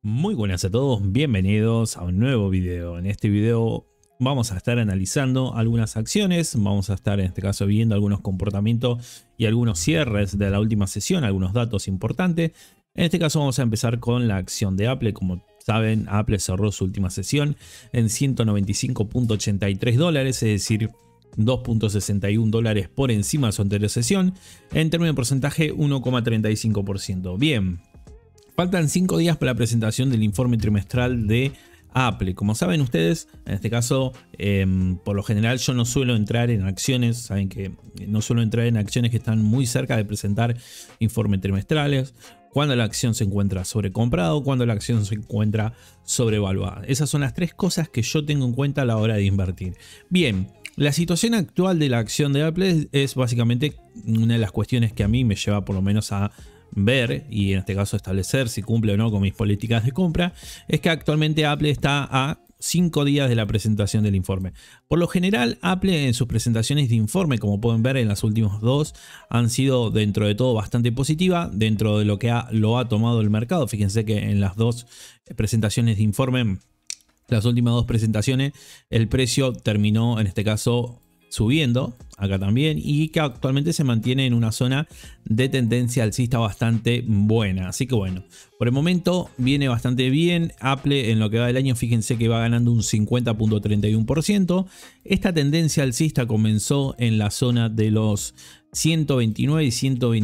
Muy buenas a todos, bienvenidos a un nuevo video. En este video vamos a estar analizando algunas acciones, vamos a estar en este caso viendo algunos comportamientos y algunos cierres de la última sesión, algunos datos importantes. En este caso vamos a empezar con la acción de Apple. Como saben, Apple cerró su última sesión en $195.83, es decir, 2.61 dólares por encima de su anterior sesión. En términos de porcentaje, 1,35%. Bien. Faltan 5 días para la presentación del informe trimestral de Apple. Como saben ustedes, en este caso, por lo general yo no suelo entrar en acciones. Saben que no suelo entrar en acciones que están muy cerca de presentar informes trimestrales. Cuando la acción se encuentra sobrecomprada o cuando la acción se encuentra sobrevaluada. Esas son las tres cosas que yo tengo en cuenta a la hora de invertir. Bien. La situación actual de la acción de Apple es básicamente una de las cuestiones que a mí me lleva por lo menos a ver y en este caso establecer si cumple o no con mis políticas de compra. Es que actualmente Apple está a 5 días de la presentación del informe. Por lo general, Apple en sus presentaciones de informe, como pueden ver en las últimas dos, han sido dentro de todo bastante positiva dentro de lo que lo ha tomado el mercado. Fíjense que en las dos presentaciones de informe, las últimas dos presentaciones, el precio terminó en este caso subiendo, acá también, y que actualmente se mantiene en una zona de tendencia alcista bastante buena. Así que bueno, por el momento viene bastante bien Apple en lo que va del año. Fíjense que va ganando un 50.31%. Esta tendencia alcista comenzó en la zona de los 129 y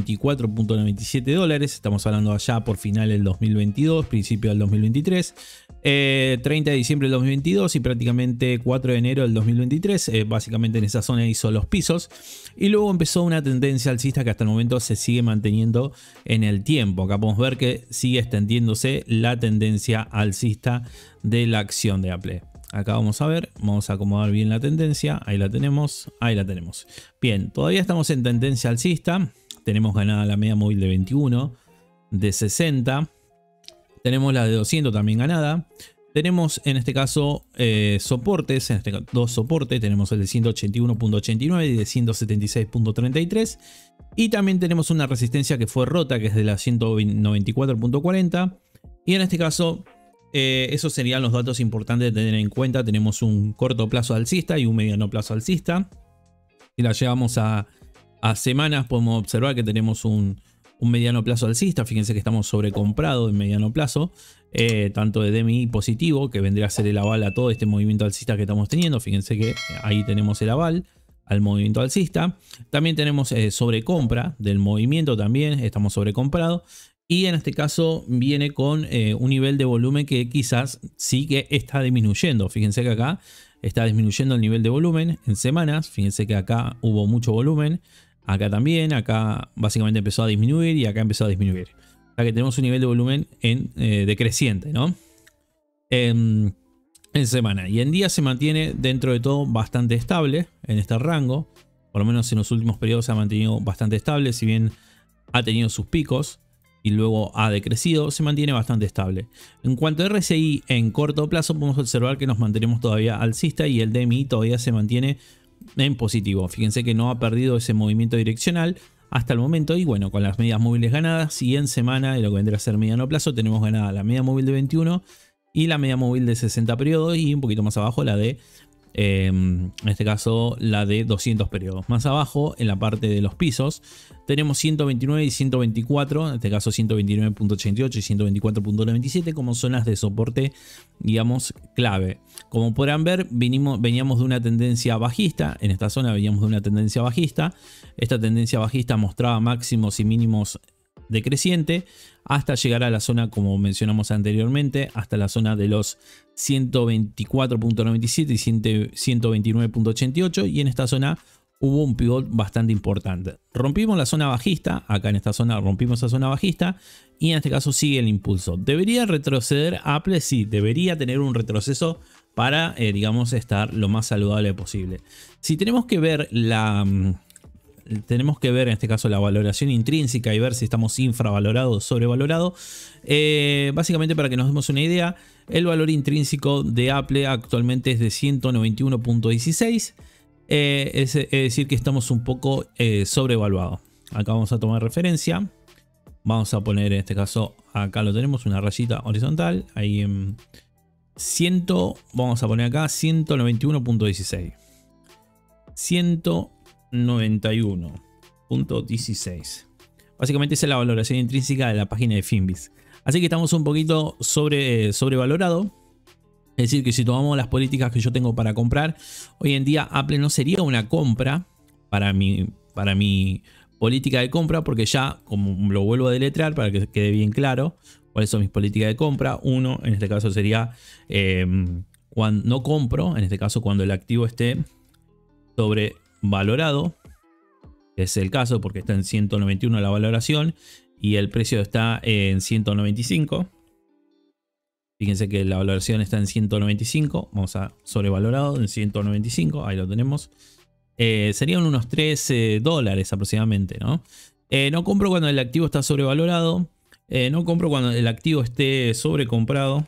124.97 dólares. Estamos hablando allá por final del 2022, principio del 2023. 30 de diciembre del 2022 y prácticamente 4 de enero del 2023. Básicamente en esa zona hizo los pisos. Y luego empezó una tendencia alcista que hasta el momento se sigue manteniendo en el tiempo. Acá podemos ver que sigue extendiéndose la tendencia alcista de la acción de Apple. Acá vamos a ver, vamos a acomodar bien la tendencia. Ahí la tenemos, ahí la tenemos. Bien, todavía estamos en tendencia alcista. Tenemos ganada la media móvil de 21, de 60. Tenemos la de 200 también ganada. Tenemos en este caso soportes, en este caso, dos soportes. Tenemos el de 181.89 y de 176.33. Y también tenemos una resistencia que fue rota, que es de la 194.40. Y en este caso, esos serían los datos importantes de tener en cuenta. Tenemos un corto plazo alcista y un mediano plazo alcista. Si la llevamos a semanas, podemos observar que tenemos un mediano plazo alcista. Fíjense que estamos sobrecomprados en mediano plazo, tanto de DMI positivo, que vendría a ser el aval a todo este movimiento alcista que estamos teniendo. Fíjense que ahí tenemos el aval al movimiento alcista. También tenemos sobrecompra del movimiento, también estamos sobrecomprados. Y en este caso viene con un nivel de volumen que quizás sí que está disminuyendo. Fíjense que acá está disminuyendo el nivel de volumen en semanas. Fíjense que acá hubo mucho volumen. Acá también, acá básicamente empezó a disminuir y acá empezó a disminuir. O sea que tenemos un nivel de volumen decreciente, ¿no? En semana. Y en día se mantiene dentro de todo bastante estable en este rango. Por lo menos en los últimos periodos se ha mantenido bastante estable. Si bien ha tenido sus picos y luego ha decrecido, se mantiene bastante estable. En cuanto a RSI en corto plazo, podemos observar que nos mantenemos todavía alcista y el DMI todavía se mantiene en positivo. Fíjense que no ha perdido ese movimiento direccional hasta el momento. Y bueno, con las medias móviles ganadas y en semana de lo que vendrá a ser mediano plazo, tenemos ganada la media móvil de 21 y la media móvil de 60 periodos y un poquito más abajo la de en este caso la de 200 periodos. Más abajo en la parte de los pisos tenemos 129 y 124, en este caso 129.88 y 124.97 como zonas de soporte, digamos, clave. Como podrán ver, veníamos de una tendencia bajista. En esta zona veníamos de una tendencia bajista. Esta tendencia bajista mostraba máximos y mínimos decreciente hasta llegar a la zona, como mencionamos anteriormente, hasta la zona de los 124.97 y 129.88, y en esta zona hubo un pivot bastante importante. Rompimos la zona bajista, acá en esta zona rompimos esa zona bajista y en este caso sigue el impulso. ¿Debería retroceder Apple? Sí, debería tener un retroceso para, digamos, estar lo más saludable posible. Si tenemos que ver en este caso la valoración intrínseca y ver si estamos infravalorados o sobrevalorados. Básicamente, para que nos demos una idea, el valor intrínseco de Apple actualmente es de 191.16. Es decir que estamos un poco sobrevaluados. Acá vamos a tomar referencia. Vamos a poner en este caso, acá lo tenemos, una rayita horizontal. Ahí en 100, vamos a poner acá 191.16. 191.16. Básicamente esa es la valoración intrínseca de la página de Finviz. Así que estamos un poquito sobrevalorado. Es decir, que si tomamos las políticas que yo tengo para comprar, hoy en día Apple no sería una compra para mi política de compra, porque ya, como lo vuelvo a deletrear para que quede bien claro cuáles son mis políticas de compra. Uno, en este caso sería cuando no compro, en este caso cuando el activo esté sobrevalorado. Es el caso porque está en 191 la valoración y el precio está en 195. Fíjense que la valoración está en 195. Vamos a sobrevalorado en 195. Ahí lo tenemos. Serían unos 3 dólares aproximadamente, ¿no? No compro cuando el activo está sobrevalorado. No compro cuando el activo esté sobrecomprado.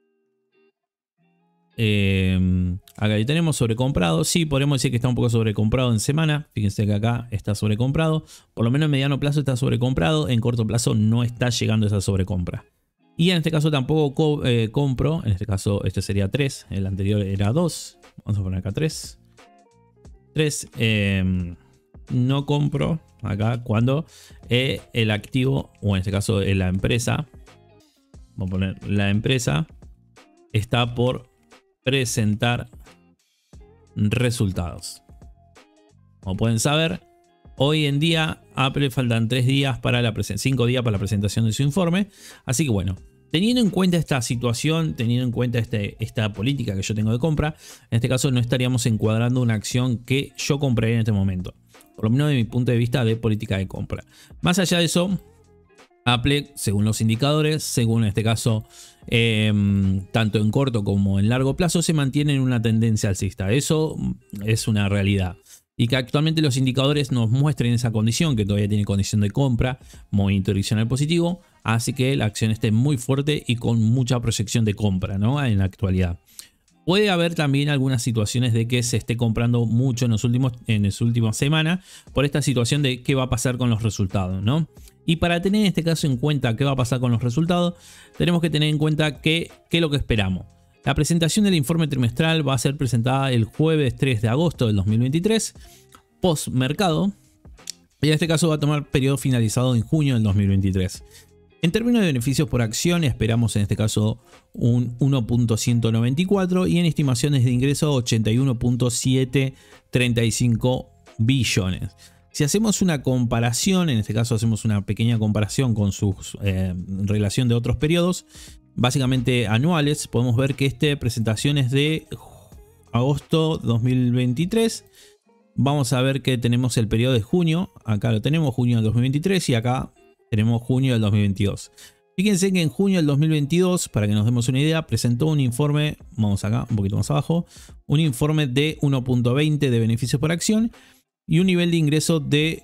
Acá ya tenemos sobrecomprado. Sí, podemos decir que está un poco sobrecomprado en semana. Fíjense que acá está sobrecomprado. Por lo menos en mediano plazo está sobrecomprado. En corto plazo no está llegando esa sobrecompra. Y en este caso tampoco compro. En este caso este sería 3. El anterior era 2. Vamos a poner acá 3. 3. No compro acá cuando el activo, o en este caso la empresa, vamos a poner la empresa, está por presentar resultados. Como pueden saber, hoy en día Apple faltan 3 días para 5 días para la presentación de su informe. Así que bueno, teniendo en cuenta esta situación, teniendo en cuenta esta política que yo tengo de compra, en este caso no estaríamos encuadrando una acción que yo compraría en este momento. Por lo menos de mi punto de vista de política de compra. Más allá de eso, Apple, según los indicadores, según en este caso, tanto en corto como en largo plazo, se mantiene en una tendencia alcista. Eso es una realidad. Y que actualmente los indicadores nos muestren esa condición, que todavía tiene condición de compra, movimiento direccional positivo, hace que la acción esté muy fuerte y con mucha proyección de compra, ¿no? En la actualidad. Puede haber también algunas situaciones de que se esté comprando mucho en las últimas semanas por esta situación de qué va a pasar con los resultados, ¿no? Y para tener en este caso en cuenta qué va a pasar con los resultados, tenemos que tener en cuenta qué es lo que esperamos. La presentación del informe trimestral va a ser presentada el jueves 3 de agosto del 2023, post mercado, y en este caso va a tomar periodo finalizado en junio del 2023. En términos de beneficios por acción, esperamos en este caso un 1.194 y en estimaciones de ingreso 81.735 billones. Si hacemos una comparación, en este caso hacemos una pequeña comparación con su relación de otros periodos, básicamente anuales, podemos ver que esta presentación es de agosto 2023. Vamos a ver que tenemos el periodo de junio, acá lo tenemos, junio del 2023 y acá tenemos junio del 2022. Fíjense que en junio del 2022, para que nos demos una idea, presentó un informe, vamos acá, un poquito más abajo, un informe de 1.20 de beneficios por acción y un nivel de ingreso de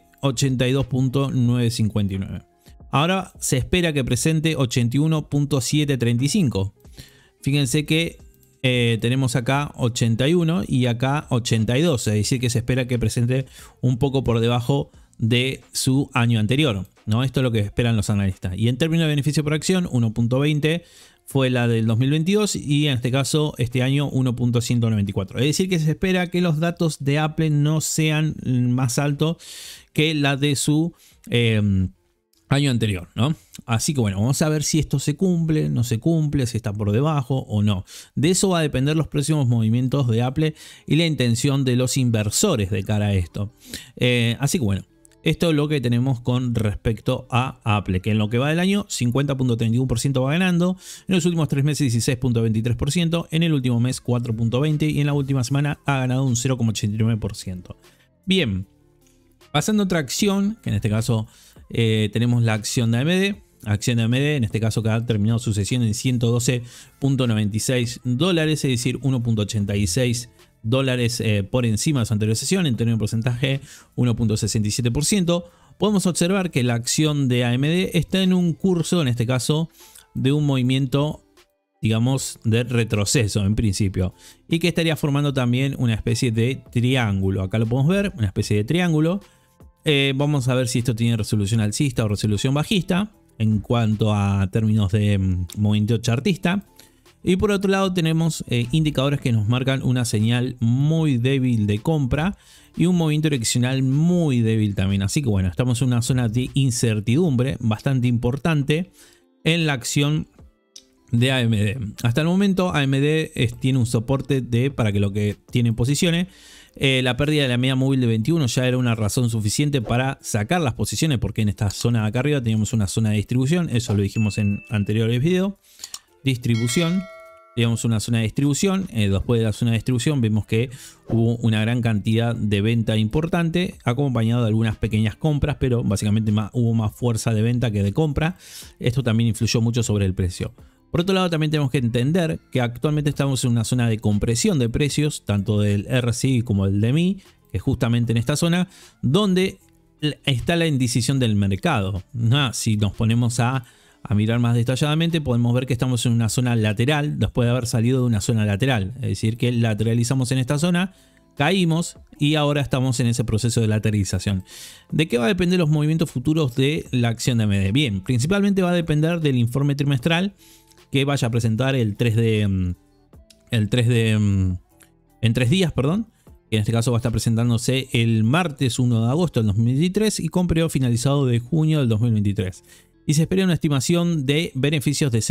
82.959. Ahora se espera que presente 81.735. Fíjense que tenemos acá 81 y acá 82, es decir que se espera que presente un poco por debajo de su año anterior, ¿no? Esto es lo que esperan los analistas. Y en términos de beneficio por acción, 1.20 fue la del 2022 y en este caso este año 1.194. Es decir que se espera que los datos de Apple no sean más altos que la de su año anterior, ¿no? Así que bueno, vamos a ver si esto se cumple, no se cumple, si está por debajo o no. De eso va a depender los próximos movimientos de Apple y la intención de los inversores de cara a esto. Así que bueno, esto es lo que tenemos con respecto a Apple, que en lo que va del año 50.31% va ganando, en los últimos 3 meses 16.23%, en el último mes 4.20% y en la última semana ha ganado un 0.89%. Bien, pasando a otra acción, que en este caso tenemos la acción de AMD. Acción de AMD, en este caso que ha terminado su sesión en $112.96, es decir, 1.86 dólares por encima de su anterior sesión, en términos de porcentaje 1.67%. Podemos observar que la acción de AMD está en un curso, en este caso, de un movimiento, digamos, de retroceso en principio, y que estaría formando también una especie de triángulo. Acá lo podemos ver, una especie de triángulo. Vamos a ver si esto tiene resolución alcista o resolución bajista. en cuanto a términos de movimiento chartista. Y por otro lado tenemos indicadores que nos marcan una señal muy débil de compra y un movimiento direccional muy débil también. Así que bueno, estamos en una zona de incertidumbre bastante importante en la acción de AMD. Hasta el momento AMD tiene un soporte para que lo que tiene en posiciones. La pérdida de la media móvil de 21 ya era una razón suficiente para sacar las posiciones, porque en esta zona de acá arriba teníamos una zona de distribución. Eso lo dijimos en anteriores videos. Distribución, digamos una zona de distribución. Después de la zona de distribución vemos que hubo una gran cantidad de venta importante, acompañado de algunas pequeñas compras, pero básicamente hubo más fuerza de venta que de compra. Esto también influyó mucho sobre el precio. Por otro lado, también tenemos que entender que actualmente estamos en una zona de compresión de precios, tanto del RSI como del DMI, que es justamente en esta zona donde está la indecisión del mercado. Si nos ponemos a mirar más detalladamente, podemos ver que estamos en una zona lateral después de haber salido de una zona lateral. Es decir, que lateralizamos en esta zona, caímos y ahora estamos en ese proceso de lateralización. ¿De qué va a depender los movimientos futuros de la acción de AMD? Bien, principalmente va a depender del informe trimestral que vaya a presentar en 3 días, perdón. Que en este caso va a estar presentándose el martes 1 de agosto del 2023 y con periodo finalizado de junio del 2023. Y se espera una estimación de beneficios de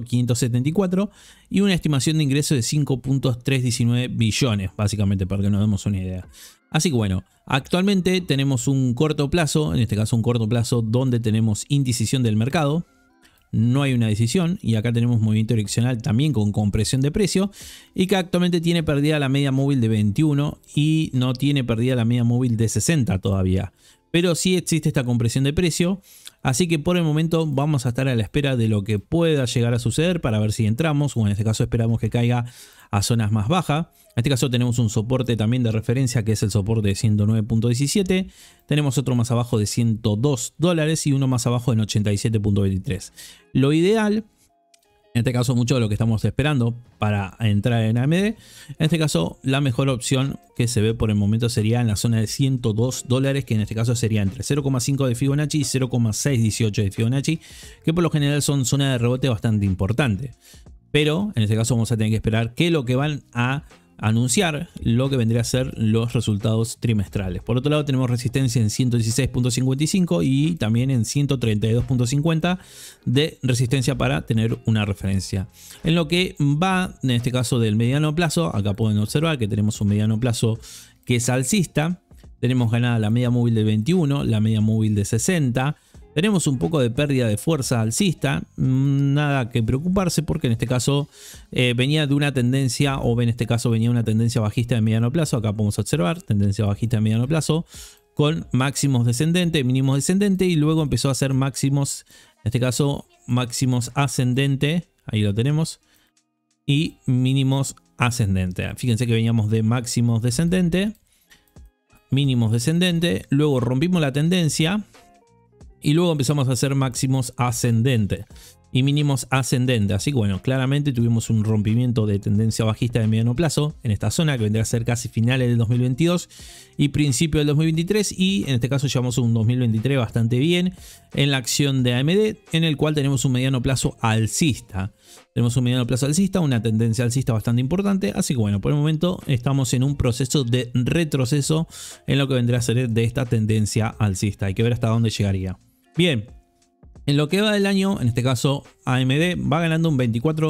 0.574 y una estimación de ingresos de 5.319 billones, básicamente, para que nos demos una idea. Así que bueno, actualmente tenemos un corto plazo, en este caso un corto plazo donde tenemos indecisión del mercado. No hay una decisión y acá tenemos movimiento direccional también con compresión de precio y que actualmente tiene perdida la media móvil de 21 y no tiene perdida la media móvil de 60 todavía. Pero sí existe esta compresión de precio, así que por el momento vamos a estar a la espera de lo que pueda llegar a suceder para ver si entramos, o en este caso esperamos que caiga a zonas más bajas. En este caso tenemos un soporte también de referencia que es el soporte de 109.17, tenemos otro más abajo de $102 y uno más abajo en 87.23. Lo ideal, en este caso mucho de lo que estamos esperando para entrar en AMD, en este caso la mejor opción que se ve por el momento sería en la zona de $102, que en este caso sería entre 0,5 de Fibonacci y 0,618 de Fibonacci, que por lo general son zonas de rebote bastante importantes. Pero en este caso vamos a tener que esperar que lo que van a anunciar lo que vendría a ser los resultados trimestrales. Por otro lado tenemos resistencia en 116.55 y también en 132.50 de resistencia para tener una referencia. En lo que va en este caso del mediano plazo, acá pueden observar que tenemos un mediano plazo que es alcista. Tenemos ganada la media móvil de 21, la media móvil de 60. Tenemos un poco de pérdida de fuerza alcista, nada que preocuparse porque en este caso venía de una tendencia, o en este caso venía una tendencia bajista de mediano plazo. Acá podemos observar tendencia bajista de mediano plazo con máximos descendente, mínimos descendente y luego empezó a hacer máximos, en este caso máximos ascendente, ahí lo tenemos, y mínimos ascendente. Fíjense que veníamos de máximos descendente, mínimos descendente, luego rompimos la tendencia. Y luego empezamos a hacer máximos ascendentes y mínimos ascendentes. Así que bueno, claramente tuvimos un rompimiento de tendencia bajista de mediano plazo en esta zona que vendría a ser casi finales del 2022 y principio del 2023. Y en este caso llevamos un 2023 bastante bien en la acción de AMD, en el cual tenemos un mediano plazo alcista. Tenemos un mediano plazo alcista, una tendencia alcista bastante importante. Así que bueno, por el momento estamos en un proceso de retroceso en lo que vendría a ser de esta tendencia alcista. Hay que ver hasta dónde llegaría. Bien, en lo que va del año, en este caso AMD va ganando un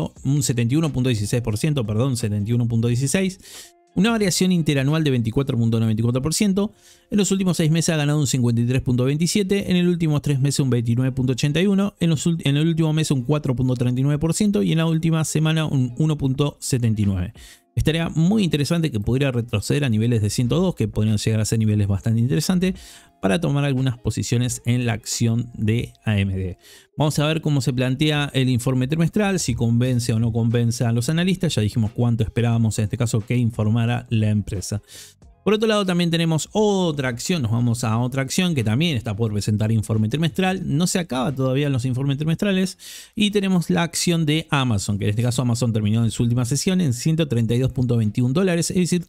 71.16%, perdón, 71.16%, una variación interanual de 24.94%, en los últimos 6 meses ha ganado un 53.27%, en los últimos 3 meses un 29.81%, en el último mes un 4.39% y en la última semana un 1.79%. Estaría muy interesante que pudiera retroceder a niveles de 102, que podrían llegar a ser niveles bastante interesantes para tomar algunas posiciones en la acción de AMD. Vamos a ver cómo se plantea el informe trimestral, si convence o no convence a los analistas. Ya dijimos cuánto esperábamos en este caso que informara la empresa. Por otro lado también tenemos otra acción, nos vamos a otra acción que también está por presentar informe trimestral, no se acaba todavía los informes trimestrales y tenemos la acción de Amazon, que en este caso Amazon terminó en su última sesión en $132.21, es decir,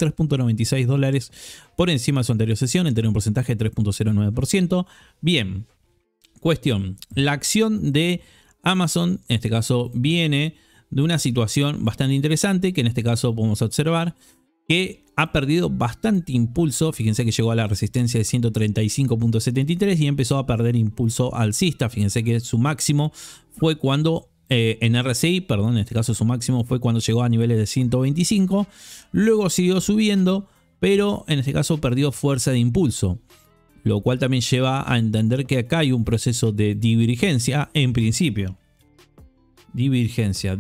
$3.96 por encima de su anterior sesión, en tener un porcentaje de 3.09%. Bien. Cuestión, la acción de Amazon, en este caso, viene de una situación bastante interesante, que en este caso podemos observar que ha perdido bastante impulso. Fíjense que llegó a la resistencia de 135.73 y empezó a perder impulso alcista. Fíjense que su máximo fue cuando, en RSI, perdón, en este caso su máximo fue cuando llegó a niveles de 125. Luego siguió subiendo, pero en este caso perdió fuerza de impulso. Lo cual también lleva a entender que acá hay un proceso de divergencia en principio. Divergencia.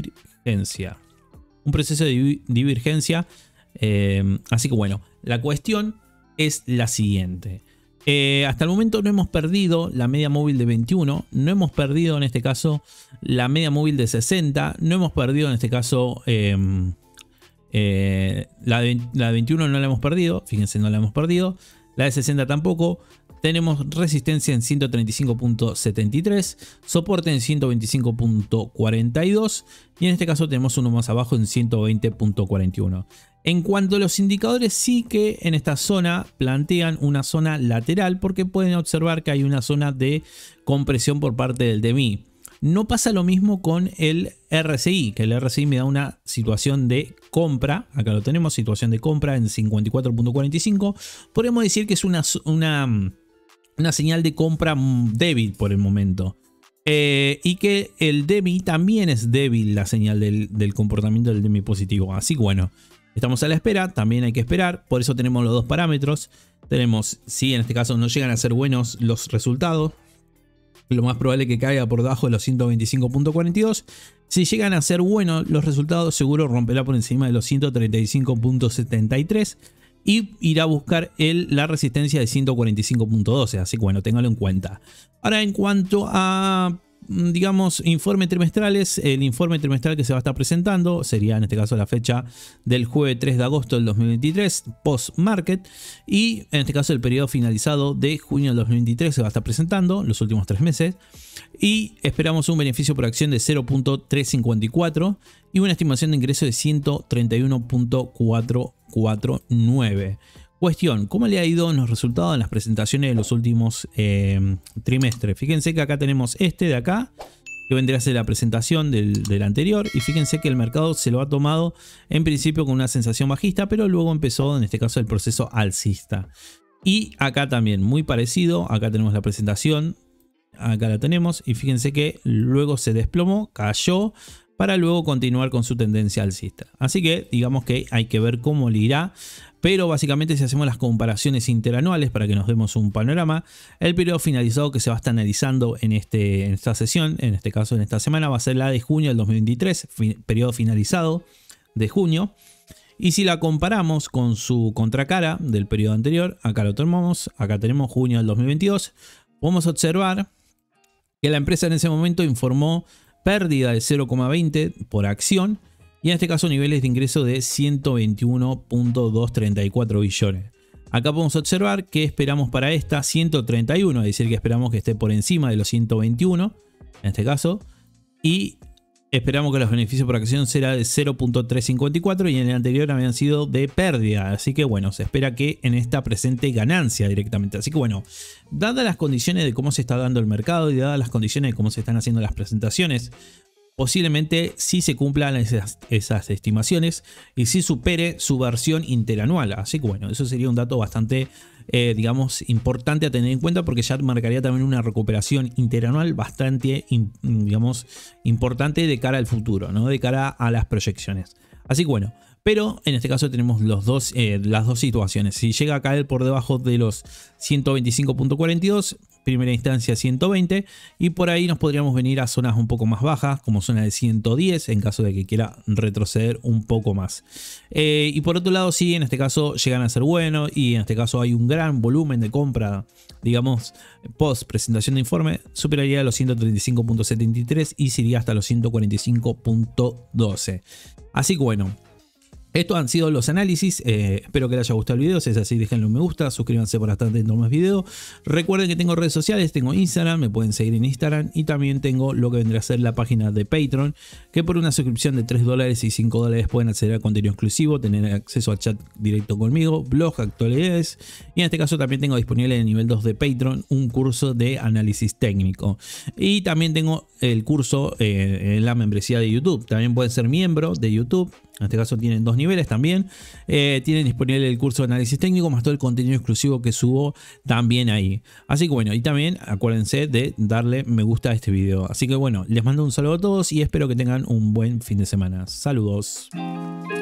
Un proceso de divergencia. Así que bueno, la cuestión es la siguiente. Hasta el momento no hemos perdido la media móvil de 21. No hemos perdido en este caso la media móvil de 60. No hemos perdido en este caso la de 21 no la hemos perdido. Fíjense, no la hemos perdido. La de 60 tampoco. Tenemos resistencia en 135.73, soporte en 125.42 y en este caso tenemos uno más abajo en 120.41. En cuanto a los indicadores, sí que en esta zona plantean una zona lateral porque pueden observar que hay una zona de compresión por parte del DMI. No pasa lo mismo con el RSI, que el RSI me da una situación de compra. Acá lo tenemos, situación de compra en 54.45. Podemos decir que es una señal de compra débil por el momento. Y que el DMI también es débil, la señal del comportamiento del DMI positivo. Así que bueno, estamos a la espera, también hay que esperar. Por eso tenemos los dos parámetros. Tenemos, si en este caso no llegan a ser buenos los resultados, lo más probable es que caiga por debajo de los 125.42. Si llegan a ser buenos los resultados, seguro romperá por encima de los 135.73 y irá a buscar la resistencia de 145.12. Así que bueno, téngalo en cuenta. Ahora, en cuanto a, digamos, informes trimestrales, el informe trimestral que se va a estar presentando sería en este caso la fecha del jueves 3 de agosto del 2023, post-market, y en este caso el periodo finalizado de junio del 2023 se va a estar presentando, los últimos 3 meses, y esperamos un beneficio por acción de 0.354 y una estimación de ingreso de 131.449. Cuestión, ¿cómo le ha ido en los resultados en las presentaciones de los últimos trimestres? Fíjense que acá tenemos este de acá, que vendría a ser la presentación del anterior. Y fíjense que el mercado se lo ha tomado en principio con una sensación bajista, pero luego empezó en este caso el proceso alcista. Y acá también, muy parecido, acá tenemos la presentación, acá la tenemos. Y fíjense que luego se desplomó, cayó, para luego continuar con su tendencia alcista. Así que digamos que hay que ver cómo le irá. Pero básicamente si hacemos las comparaciones interanuales para que nos demos un panorama, el periodo finalizado que se va a estar analizando en esta sesión, en este caso en esta semana, va a ser la de junio del 2023, periodo finalizado de junio. Y si la comparamos con su contracara del periodo anterior, acá lo tomamos, acá tenemos junio del 2022, podemos observar que la empresa en ese momento informó pérdida de 0,20 por acción. Y en este caso niveles de ingreso de 121.234 billones. Acá podemos observar que esperamos para esta 131, es decir que esperamos que esté por encima de los 121 en este caso. Y esperamos que los beneficios por acción será de 0.354 y en el anterior habían sido de pérdida. Así que bueno, se espera que en esta presente ganancia directamente. Así que bueno, dadas las condiciones de cómo se está dando el mercado y dadas las condiciones de cómo se están haciendo las presentaciones, posiblemente sí se cumplan esas estimaciones y sí supere su versión interanual. Así que bueno, eso sería un dato bastante, digamos, importante a tener en cuenta porque ya marcaría también una recuperación interanual bastante, digamos, importante de cara al futuro, ¿no? De cara a las proyecciones. Así que bueno, pero en este caso tenemos las dos situaciones. Si llega a caer por debajo de los 125.42, primera instancia 120, y por ahí nos podríamos venir a zonas un poco más bajas, como zona de 110, en caso de que quiera retroceder un poco más. Y por otro lado, sí, en este caso llegan a ser buenos, y en este caso hay un gran volumen de compra, digamos, post presentación de informe, superaría los 135.73 y sería hasta los 145.12. Así que bueno, Estos han sido los análisis, espero que les haya gustado el video, si es así déjenle un me gusta, suscríbanse para estar atentos a más videos. Recuerden que tengo redes sociales, tengo Instagram, me pueden seguir en Instagram y también tengo lo que vendrá a ser la página de Patreon, que por una suscripción de $3 y $5 pueden acceder a contenido exclusivo, tener acceso al chat directo conmigo, blog, actualidades y en este caso también tengo disponible en el nivel 2 de Patreon un curso de análisis técnico y también tengo el curso en la membresía de YouTube, también pueden ser miembro de YouTube. En este caso tienen 2 niveles también. Tienen disponible el curso de análisis técnico más todo el contenido exclusivo que subo también ahí. Así que bueno, y también acuérdense de darle me gusta a este video. Así que bueno, les mando un saludo a todos y espero que tengan un buen fin de semana. Saludos.